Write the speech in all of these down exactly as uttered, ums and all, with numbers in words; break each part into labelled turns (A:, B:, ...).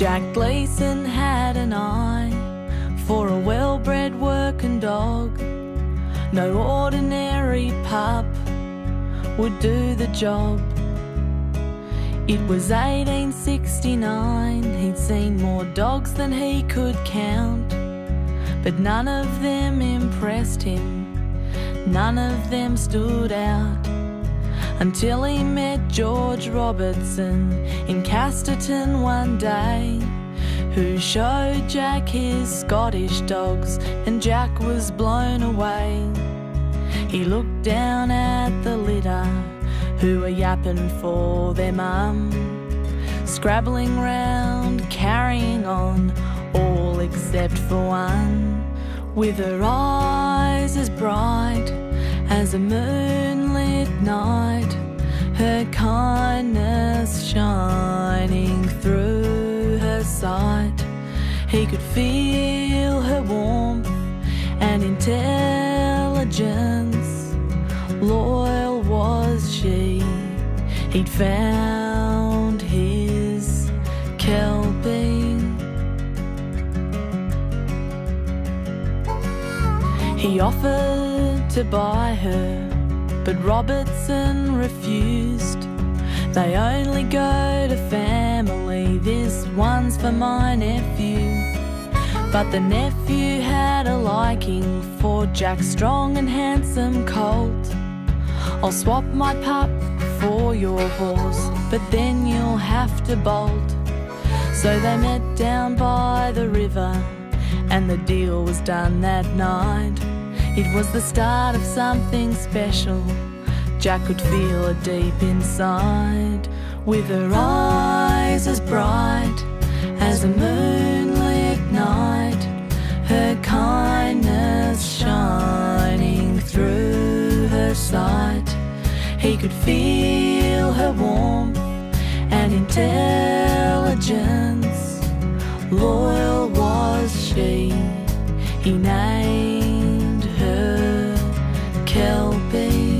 A: Jack Gleeson had an eye for a well-bred working dog. No ordinary pup would do the job. It was eighteen sixty-nine, he'd seen more dogs than he could count, but none of them impressed him, none of them stood out, until he met George Robertson in Casterton one day, who showed Jack his Scottish dogs, and Jack was blown away. He looked down at the litter, who were yapping for their mum, scrabbling round, carrying on, all except for one, with her eyes as bright as a moonlit night, her kindness shining through her sight. He could feel her warmth and intelligence, loyal was she, he'd found his Kelpie. He offered to buy her, but Robertson refused. They only go to family, this one's for my nephew. But the nephew had a liking for Jack's strong and handsome colt. I'll swap my pup for your horse, but then you'll have to bolt. So they met down by the river, and the deal was done that night. It was the start of something special, Jack could feel it deep inside. With her eyes as bright as a moonlit night, her kindness shining through her sight, he could feel her warmth and intelligence, loyal was she, he named her Kelpie.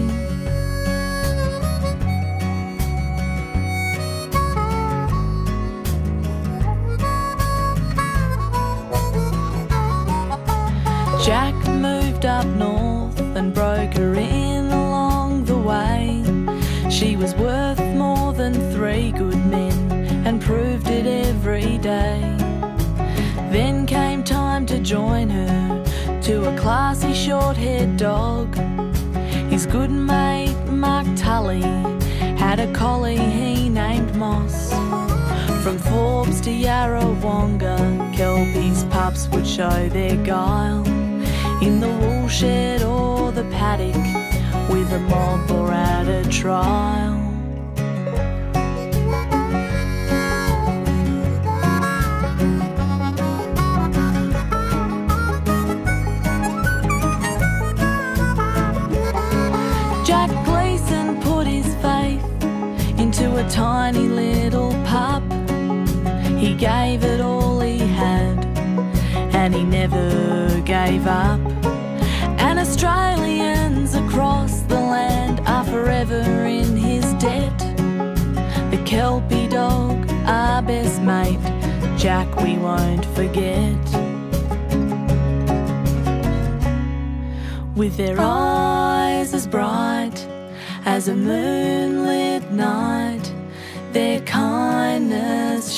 A: Jack moved up north and broke her in along the way. She was worth more than three good men, and proved it every day. Then came time to join her to a classy short-haired dog. His good mate Mark Tully had a collie he named Moss. From Forbes to Yarrawonga, Kelpie's pups would show their guile, in the woolshed or the paddock, with a mob or at a trial. Jack Gleeson put his faith into a tiny little pup. He gave it all he had, and he never gave up. And Australians across the land are forever in his debt. The Kelpie dog, our best mate, Jack we won't forget. With their eyes as bright as a moonlit night, their kindness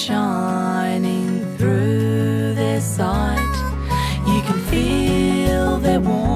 A: shining through their sight, you can feel their warmth